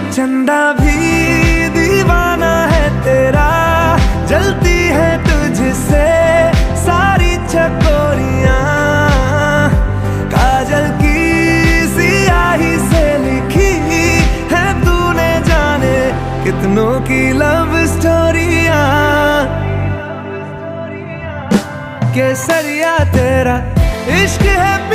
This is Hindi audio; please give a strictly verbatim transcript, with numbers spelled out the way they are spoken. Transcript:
चंदा भी दीवाना है तेरा, जलती है तुझसे सारी चकोरियां। काजल की सियाही से लिखी है तूने जाने कितनों की लव स्टोरियां। केसरिया तेरा इश्क है